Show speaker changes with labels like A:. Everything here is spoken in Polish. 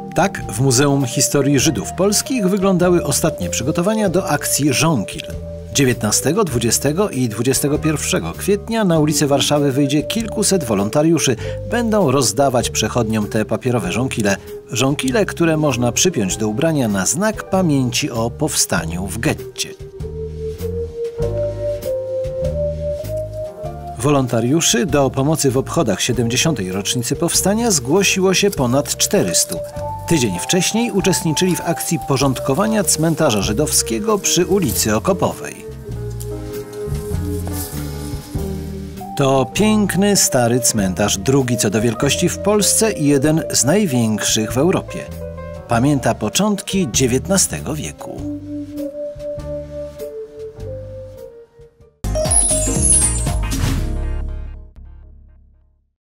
A: Tak w Muzeum Historii Żydów Polskich wyglądały ostatnie przygotowania do akcji Żonkil. 19, 20 i 21 kwietnia na ulice Warszawy wyjdzie kilkuset wolontariuszy. Będą rozdawać przechodniom te papierowe żonkile. Żonkile, które można przypiąć do ubrania na znak pamięci o powstaniu w getcie. Wolontariuszy do pomocy w obchodach 70. rocznicy powstania zgłosiło się ponad 400. Tydzień wcześniej uczestniczyli w akcji porządkowania cmentarza żydowskiego przy ulicy Okopowej. To piękny, stary cmentarz, drugi co do wielkości w Polsce i jeden z największych w Europie. Pamięta początki XIX wieku.